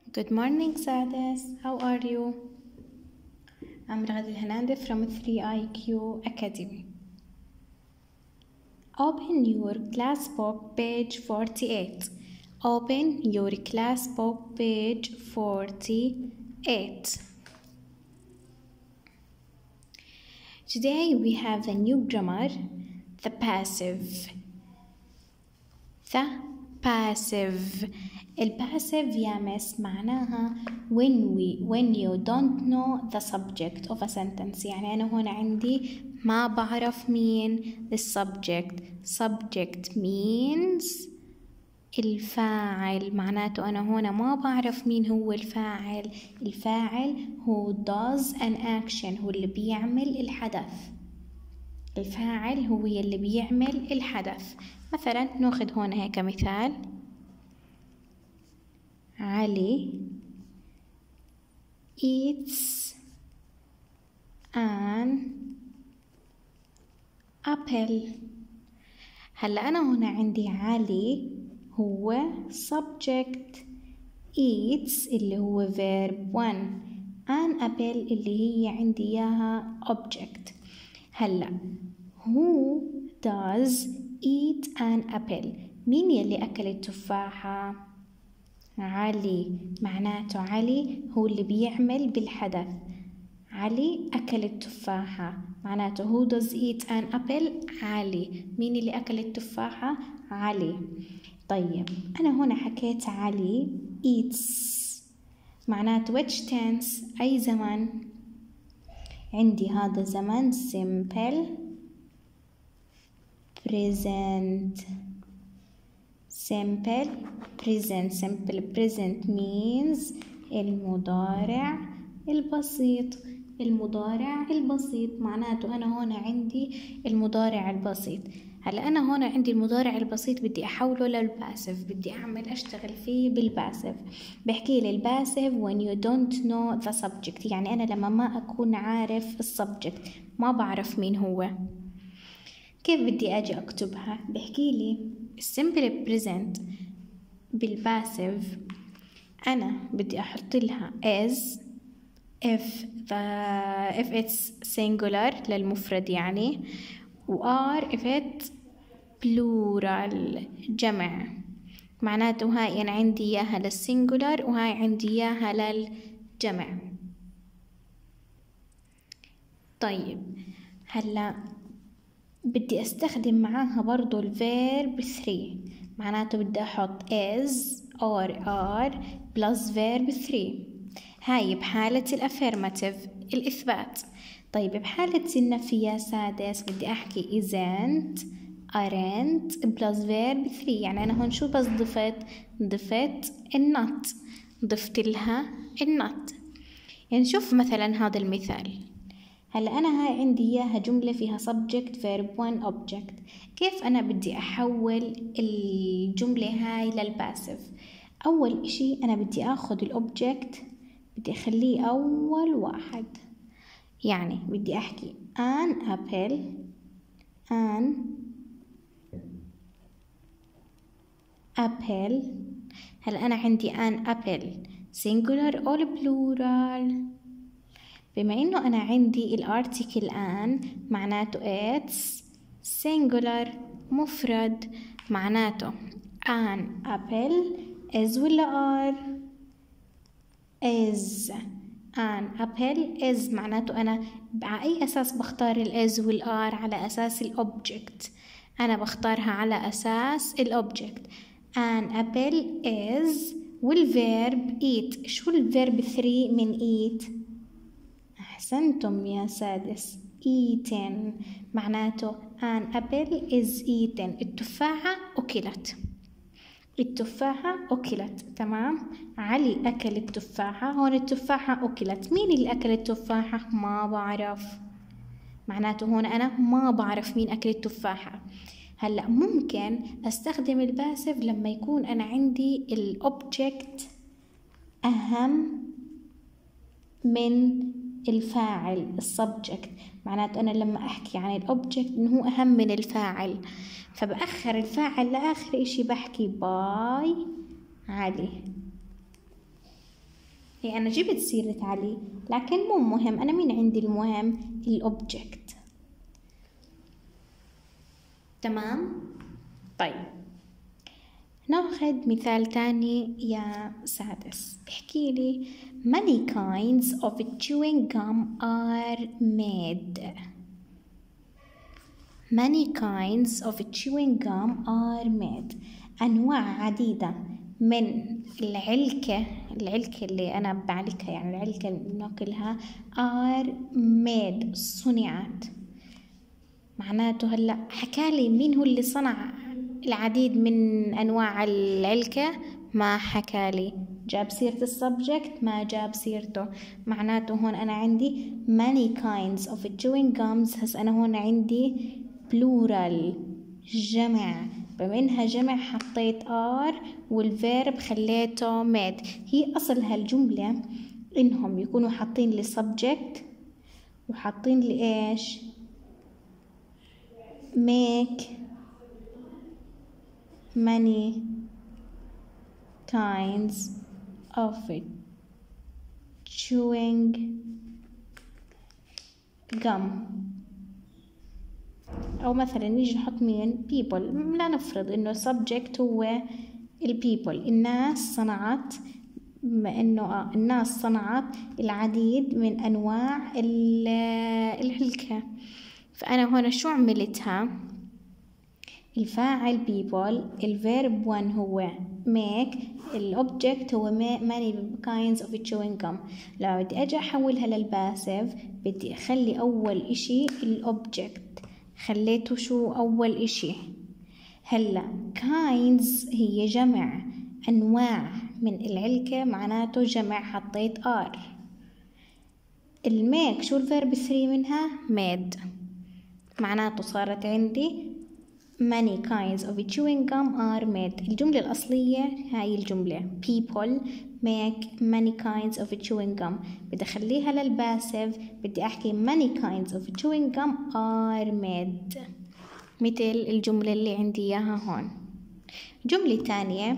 Good morning, Sades. How are you? I'm Raghav Hernandez from 3IQ Academy. Open your class book, page 48. Open your class book, page 48. Today we have a new grammar, the passive. The passive. الباسيف يا مس معناها when you don't know the subject of a sentence. يعني أنا هنا عندي ما بعرف مين the subject means الفاعل. معناته أنا هنا ما بعرف مين هو الفاعل هو does an action، هو اللي بيعمل الحدث. الفاعل هو اللي بيعمل الحدث. مثلا ناخذ هنا هيك مثال: علي eats an apple. هلا أنا هنا عندي علي هو subject، eats اللي هو verb 1، an apple اللي هي عندي إياها object. هلا who does eat an apple؟ مين يلي أكل التفاحة؟ علي. معناته علي هو اللي بيعمل بالحدث. علي أكل التفاحة، معناته who does eat an apple؟ علي. مين اللي أكل التفاحة؟ علي. طيب أنا هنا حكيت علي eats، معناته which tense؟ أي زمن؟ عندي هذا زمن simple present. simple present means المضارع البسيط. معناته أنا هنا عندي المضارع البسيط. هلا أنا هنا عندي المضارع البسيط بدي أحوله للباسيف، بدي أشتغل فيه بالباسيف. بحكي لي الباسيف when you don't know the subject، يعني أنا لما ما أكون عارف السبجكت، ما بعرف مين هو. كيف بدي أجي أكتبها؟ بحكي لي simple present بالباسيف أنا بدي أحط لها as if it's singular للمفرد يعني، و are if it's plural جمع. معناته هاي أنا عندي إياها للسنجولار وهاي عندي إياها للجمع. طيب هلا بدي أستخدم معاها برضو الفيرب 3، معناته بدي أحط is or are plus verb 3. هاي بحالة الأفيرماتيف الإثبات. طيب بحالة النفي يا سادس بدي أحكي isn't aren't plus verb 3. يعني أنا هون شو بس ضفت النوت، ضفت لها النوت. يعني شوف مثلا هذا المثال. هلا أنا هاي عندي إياها جملة فيها subject verb 1 object. كيف أنا بدي أحول الجملة هاي للباسيف؟ أول إشي أنا بدي أخذ الأوبجكت، بدي أخليه أول واحد. يعني بدي أحكي an apple هلا أنا عندي an apple singular or plural؟ بما إنه أنا عندي الارتيكل an معناته it's singular مفرد. معناته an apple is ولا are؟ is. an apple is معناته أنا على أي أساس بختار الis والar؟ على أساس الأوبجكت. أنا بختارها على أساس الأوبجكت. an apple is والverb eat. شو الverb 3 من eat؟ أحسنتم يا سادس، eaten. معناته an apple is eaten، التفاحة أكلت. تمام. علي أكل التفاحة، هون التفاحة أكلت. مين اللي أكل التفاحة؟ ما بعرف. معناته هون أنا ما بعرف مين أكل التفاحة. هلأ ممكن أستخدم الباسيف لما يكون أنا عندي الأوبجكت أهم من الفاعل السبجكت. معناته أنا لما أحكي عن الأوبجكت إنه هو أهم من الفاعل، فبأخر الفاعل لآخر إشي، بحكي باي علي. اوكي انا جبت سيرة علي لكن مو مهم، انا مين عندي المهم؟ الاوبجكت. تمام. طيب ناخذ مثال تاني يا سادس، بيحكي لي many kinds of chewing gum are made. many kinds of chewing gum are made. أنواع عديدة من العلكة اللي أنا بعلكها، يعني العلكة اللي بناكلها are made صنعت. معناته هلا حكالي مين هو اللي صنع العديد من أنواع العلكة؟ ما حكالي. جاب سيرة السبجكت؟ ما جاب سيرته. معناته هون أنا عندي many kinds of chewing gums. هسه أنا هون عندي plural جمع، بما إنها جمع حطيت are والفيرب خليته made. هي أصل هالجملة إنهم يكونوا حاطين لي subject وحاطين لي إيش؟ make many kinds of chewing gum. أو مثلا نيجي نحط مين؟ people. لا نفرض إنه subject هو people. الناس صنعت، بما إنه الناس صنعت العديد من أنواع العلكة، فأنا هنا شو عملتها؟ الفاعل people، الفيرب one هو make، الأوبجكت هو many kinds of chewing gum. لو بدي أجي أحولها للباسيف بدي أخلي أول إشي الأوبجكت، خليته شو أول إشي؟ هلا kinds هي جمع، أنواع من العلكة معناته جمع حطيت R. الميك شو الفيرب 3 منها؟ made، معناته صارت عندي many kinds of chewing gum are made. الجملة الأصلية هاي الجملة people make many kinds of chewing gum. بدي أخليها للباسيف، بدي أحكي many kinds of chewing gum are made، مثل الجملة اللي عندي إياها هون. جملة تانية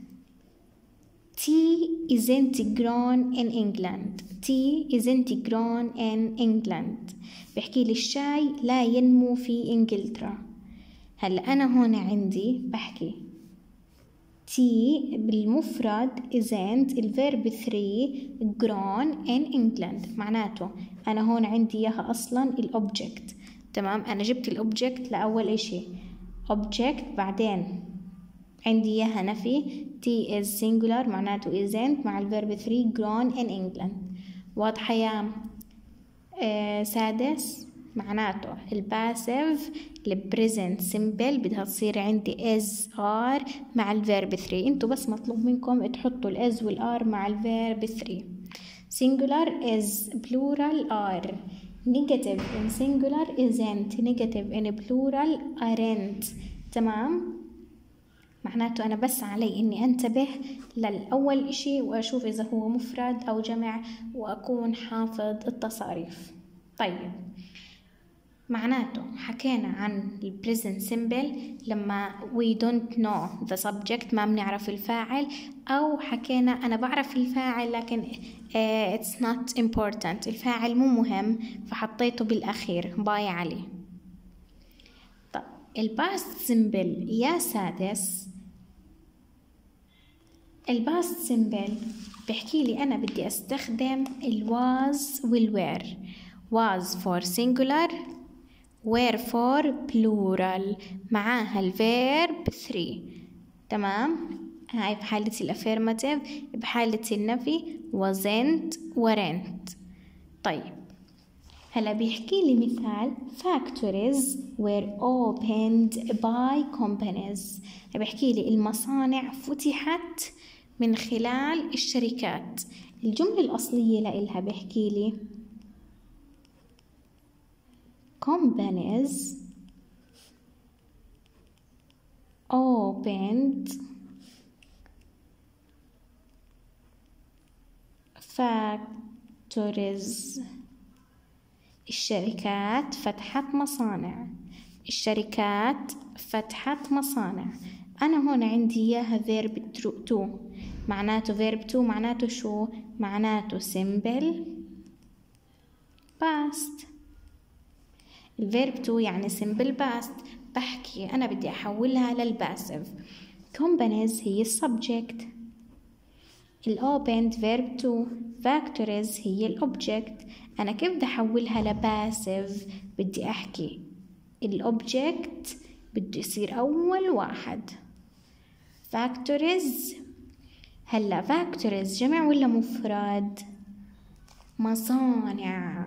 tea isn't grown in England. tea isn't grown in England. بحكي لي الشاي لا ينمو في إنجلترا. هلا أنا هون عندي بحكي tea بالمفرد isn't، الفيرب 3 grown in England، معناته أنا هون عندي إياها أصلا الأوبجكت. تمام، أنا جبت الأوبجكت لأول إشي أوبجكت، بعدين عندي إياها نفي T is singular معناته isn't مع الفيرب 3 grown in England. واضحة يا سادس؟ معناته الباسيف البريزنت سيمبل بدها تصير عندي is are مع الفيرب 3. انتوا بس مطلوب منكم تحطوا الاز والار مع الفيرب 3. singular is plural are، negative in singular isn't، negative in plural aren't. تمام، معناته أنا بس علي إني أنتبه للأول إشي وأشوف إذا هو مفرد أو جمع وأكون حافظ التصاريف. طيب معناته حكينا عن ال present simple لما we don't know the subject، ما بنعرف الفاعل، أو حكينا أنا بعرف الفاعل لكن it's not important، الفاعل مو مهم فحطيته بالأخير باي عليه. طب ال past simple يا سادس، ال past simple بحكي لي أنا بدي أستخدم ال was وال were. was for singular، were for plural، معاها الفيرب 3. تمام، هاي بحالة الأفيرماتيف. بحالة النفي wasn't weren't. طيب هلا بيحكي لي مثال factories were opened by companies. بيحكي لي المصانع فتحت من خلال الشركات. الجملة الأصلية لإلها بيحكي لي companies opened factories. الشركات فتحت مصانع، الشركات فتحت مصانع. أنا هون عندي إياها verb to، معناته verb to معناته شو؟ معناته simple past. الverb to يعني simple past. بحكي أنا بدي أحولها للباسف. companies هي السبجكت، الopened verb to، factories هي الأوبجكت. أنا كيف بدي أحولها لباسف؟ بدي أحكي الأوبجكت بده يصير أول واحد factories. هلا factories جمع ولا مفرد؟ مصانع.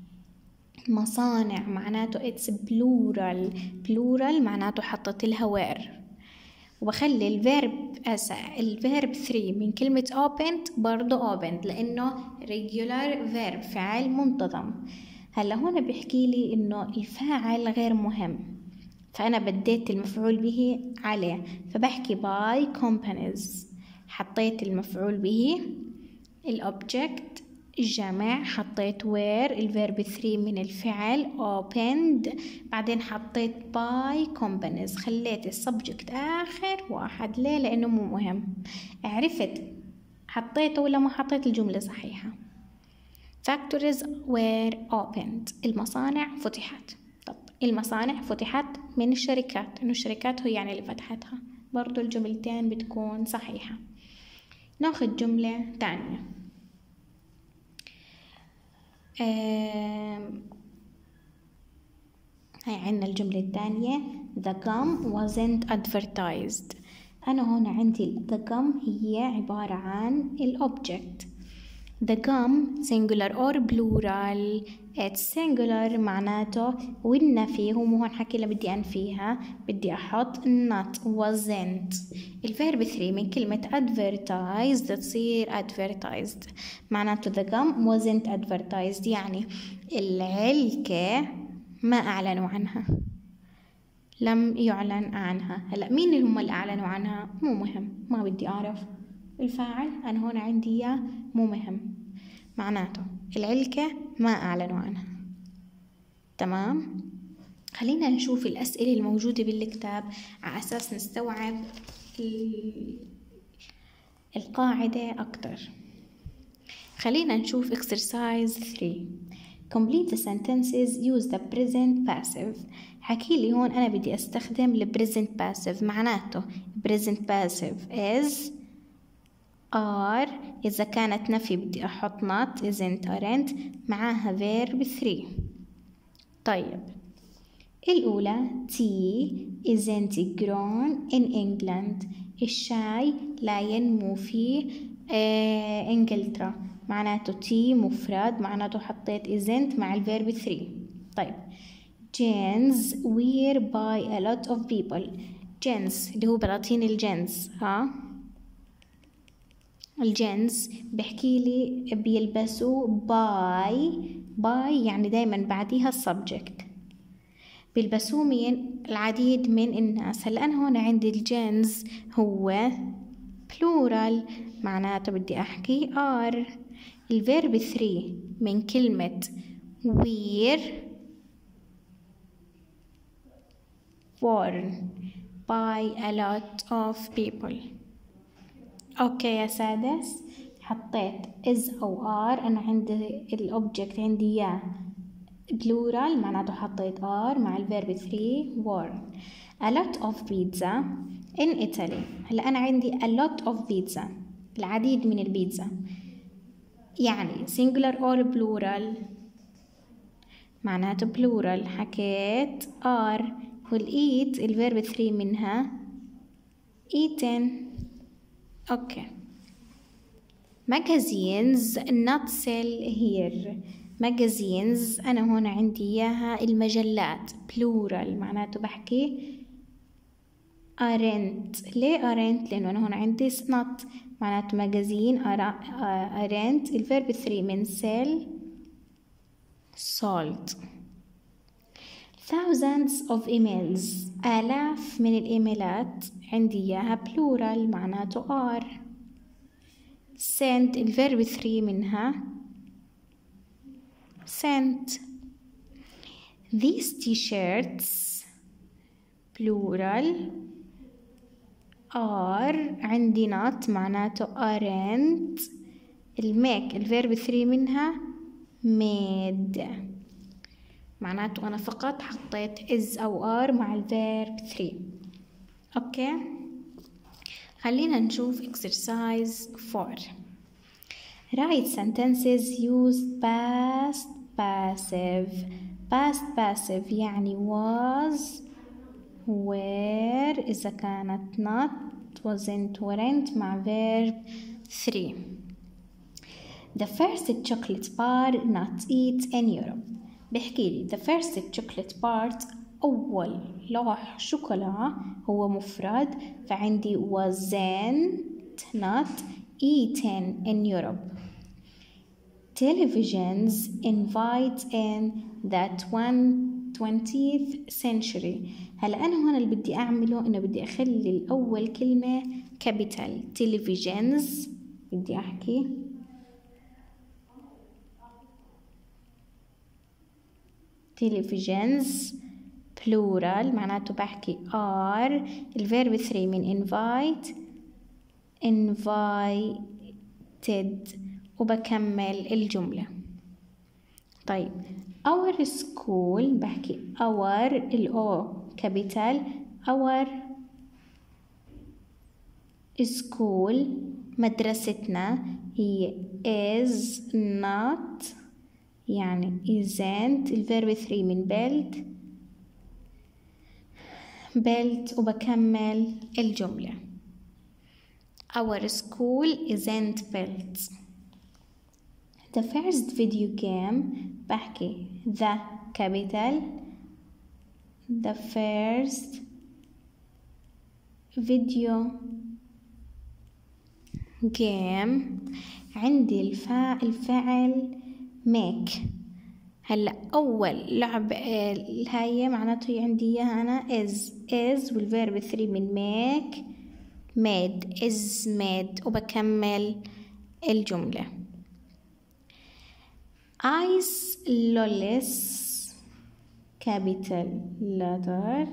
مصانع معناته it's plural معناته حطت لها where. وبخلي الفيرب 3 من كلمة opened برضو opened لأنه regular verb فعل منتظم. هلا هون بيحكي لي إنه الفاعل غير مهم، فأنا بديت المفعول به عليه، فبحكي by companies. حطيت المفعول به الأوبجكت الجمع، حطيت where الفيرب 3 من الفعل opened، بعدين حطيت by companies، خليت السبجكت آخر واحد. ليه؟ لأنه مو مهم. عرفت حطيته ولا ما حطيت الجملة صحيحة. factories were opened، المصانع فتحت. طب المصانع فتحت من الشركات، إنه الشركات هي يعني اللي فتحتها، برضو الجملتين بتكون صحيحة. ناخد جملة تانية. هاي عنا الجملة الثانية the gum wasn't advertised. أنا هون عندي the gum هي عبارة عن الأوبجكت. the gum singular or plural؟ it's singular معناته والنفي هو هون حكي لي بدي أنفيها، بدي أحط not wasn't. الفيرب 3 من كلمة advertised تصير advertised، معناته the gum wasn't advertised يعني العلكة ما أعلنوا عنها، لم يعلن عنها. هلأ مين اللي هم اللي أعلنوا عنها؟ مو مهم، ما بدي أعرف الفاعل، أنا هون عندي إياه مو مهم، معناته العلكة ما أعلنوا عنها. تمام؟ خلينا نشوف الأسئلة الموجودة بالكتاب على أساس نستوعب القاعدة أكتر. خلينا نشوف exercise 3. complete the sentences use the present passive. حكي لي هون أنا بدي أستخدم ال present passive، معناته present passive is are، إذا كانت نفي بدي أحط not isn't aren't، معاها verb 3. طيب الأولى tea isn't grown in England، الشاي لا ينمو في إنجلترا، معناته tea مفرد، معناته حطيت isn't مع الverb 3. طيب jeans wear by a lot of people، jeans اللي هو بلاتين الجنس، الجنس بحكي لي بيلبسوا باي يعني دايما بعديها السبجكت، بيلبسوه مين؟ العديد من الناس. هلا أنا هون عندي الجنس هو plural، معناته بدي أحكي are. الفيرب 3 من كلمة wear worn by a lot of people. اوكي يا سادس، حطيت is او are. انا عندي الاوبجكت عندي اياه plural، معناته حطيت are مع الفيرب 3 worn. a lot of pizza in Italy. هلا انا عندي a lot of pizza العديد من البيتزا، يعني singular or plural؟ معناته plural، حكيت are. والeat الفيرب 3 منها eaten. اوكي magazines not sell here. magazines انا هون عندي اياها المجلات plural، معناته بحكي aren't. ليه aren't؟ لانه انا هون عندي not، معناته magazine aren't الفيرب 3 من sell sold. thousands of emails آلاف من الإيميلات عندي إياها plural، معناته are. send الفيرب 3 منها sent. these t-shirts plural عندي not معناته aren't. الميك الفيرب 3 منها made، معناته أنا فقط حطيت is أو are مع الفيرب 3. أوكي، خلينا نشوف exercise 4. write sentences use past passive. past passive يعني was were إذا كانت not wasn't weren't مع verb 3. the first chocolate bar not eat in Europe. بحكي لي the first chocolate bar أول لوح شوكولا هو مفرد، فعندي wasn't not eaten in Europe. televisions invite in the 20th century. هلا أنا هون اللي بدي أعمله إنه بدي أخلي الأول كلمة capital. televisions بدي أحكي televisions plural معناته بحكي are. الفيرب 3 من invite invited وبكمل الجملة. طيب our school بحكي our الأو capital our school. مدرستنا هي is not يعني isn't. الفيرب 3 من built وبكمل الجملة. our school isn't built. the first video game بحكي the capital the first video game. عندي الفعل make. هلا أول لعب هاي معناته عندي إياها أنا is والفيرب 3 من make made is made وبكمل الجملة. ice lollies capital letter.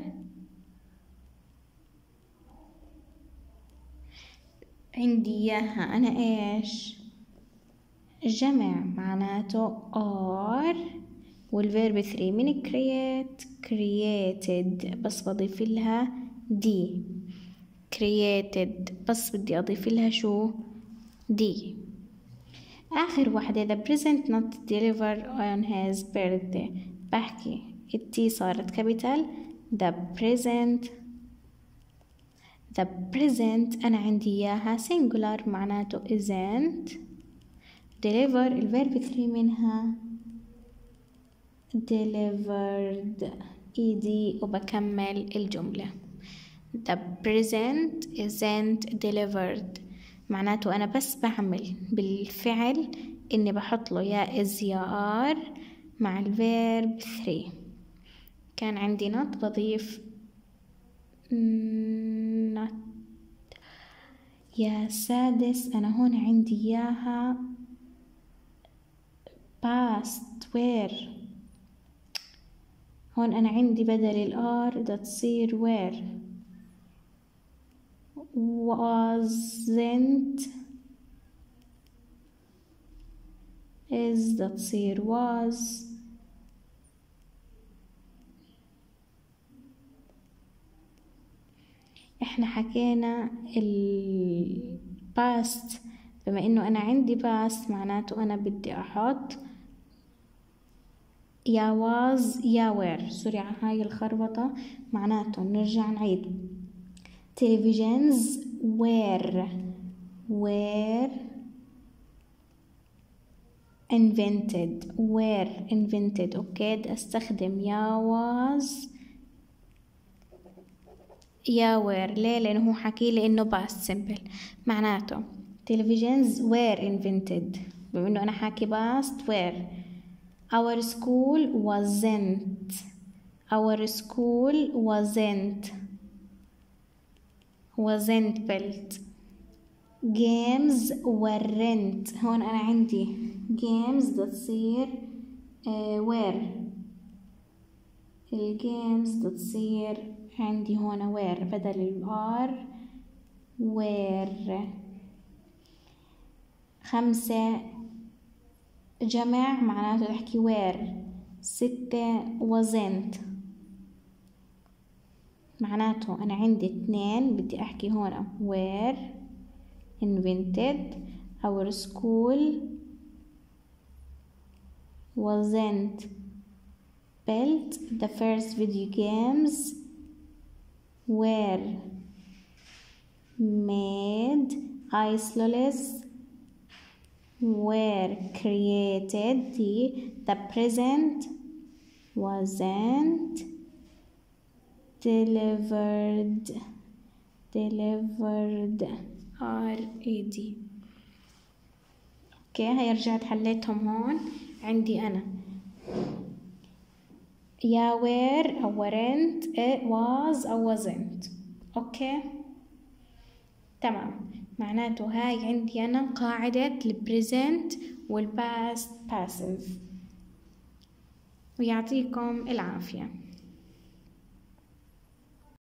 عندي إياها أنا إيش جمع معناته are والفيرب 3 من created بس بضيف لها دي created بس بدي أضيف لها شو دي. آخر واحدة the present not delivered on his birthday. بحكي التي صارت capital the present أنا عندي إياها singular معناته isn't. deliver الفيرب 3 منها delivered ed وبكمل الجملة. the present isn't delivered معناته أنا بس بعمل بالفعل إني بحط له يا is يا are مع الفيرب 3. كان عندي not بضيف not. يا سادس أنا هون عندي إياها past where. هون أنا عندي بدل الآر ده تصير where. wasn't is ده تصير was. احنا حكينا past بما انه انا عندي past معناته انا بدي احط يا was يا were. سوري على هاي الخربطة. معناته نرجع نعيد televisions were invented. اوكي بدي استخدم يا was يا were. ليه؟ لانه هو حكي لي انه past simple. معناته televisions were invented بما انه انا حاكي past were. our school wasn't built. games weren't. هون أنا عندي games ده تصير were. الجيمز ده تصير عندي هون were بدل الار were. 5 جمع معناته تحكي were. 6 wasn't معناته أنا عندي 2 بدي أحكي هون were invented. our school wasn't built. the first video games were made. isolates were created. the present wasn't delivered. R-A-D. اوكي هاي رجعت حليتهم هون عندي انا يا were او weren't it was او wasn't. اوكي تمام معناته هاي عندي انا قاعدة البريزنت والباست باسيف. ويعطيكم العافية.